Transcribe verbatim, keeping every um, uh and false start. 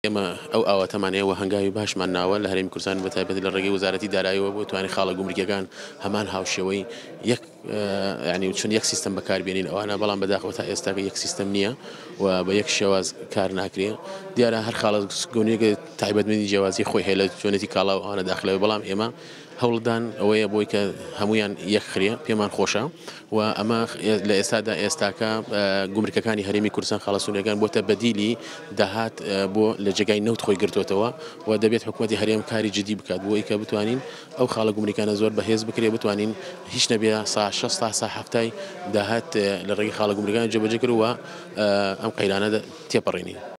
ئێمە ئەو ئاواتەمان ئێوە هەنگاوی باشمان ناوە لە هەرێمی کوردستان بەتایبەتی لە ڕێگەی وەزارەتی داراییەوە بۆ توانین خاڵە گومرگیەکان هەمان هاوشێوەی یەک ینی چون یەک سیستەم بەکاربێنین ئەوانە بەڵام بەداخەوە تا ئێستا یەک سیستەم نییە و بە یەک شێواز کار ناکرێ دیارە هەر خاڵە گونیەکە تایبەتمەندی جیاوازی خۆی هەیە لە جوانێتی کاڵا و ئەوانە داخلەوە بەڵام ئێمە هەوڵدان ئەوەیە بۆی کە هەمویان یەک خرێ پێمان خۆشە و ئەمە لە ئێستادا ئێستاکە گومرگەکانی هەرێمی کوردستان خاڵەسوونیەکان بۆتە بەدیلی داهات بۆ لە جێگای نەوت خۆی گرتوێتەوە و دەبێت حکوومەتی هەرێم کاری جدی بکات بۆی کە بتوانین ئەو خاڵە گومرگیەکانە زۆر بەهێز بکرێ بتوانین هیچ نەبێ سا شەست تا سا هەفتای داهات لە ڕێگەی خاڵە گومرگیەکان جێبەجێ کردووە ئەم قەیرانە تێپەڕێنین.